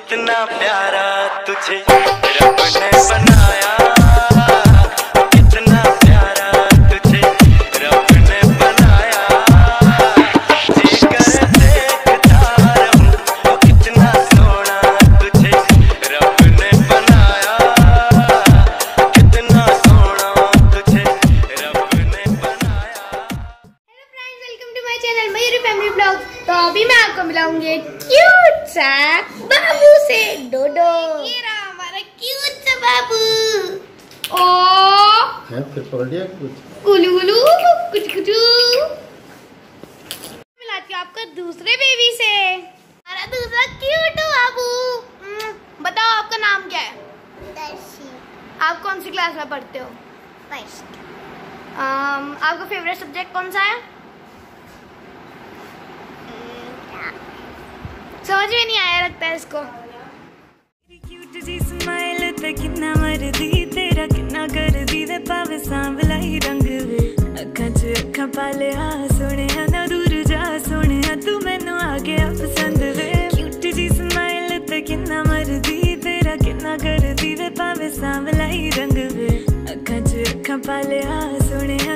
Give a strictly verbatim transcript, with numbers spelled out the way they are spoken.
कितना प्यारा तुझे रब ने बनाया, कितना प्यारा तुझे रब ने बनाया। जीकर देखता रहूं तो कितना सोना तुझे रब ने बनाया, कितना सोना तुझे रब ने बनाया। Hello friends, welcome to my channel Mayuri family blog. तो अभी मैं आपको मिलाऊंगी क्यूट सा बाबू से डोडो। ये रहा हमारा क्यूट सा बाबू। ओ है फिर पकड़ लिया कुछ गुलू गुलू कुछ कुछ। मिलाती हूँ आपका दूसरे बेबी से, हमारा दूसरा क्यूट बाबू। बताओ आपका नाम क्या है? दर्शी। आप कौन सी क्लास में पढ़ते हो? फर्स्ट। आपका फेवरेट सब्जेक्ट कौन सा है? समझ में नहीं आया लगता है इसको। क्यूट जी स्माइल ते किन्ना मरदी तेरा किन्ना करदी वे पावे सांवला ही रंग वे अखां च अखां पाले आ सोहणिया ना दूर जा सोहणिया तू मैनू आ गया पसंद वे। क्यूट जी स्माइल ते किन्ना मरदी तेरा किन्ना करदी वे पावे सांवला ही रंग वे अखां च अखां पाले आ सोहणिया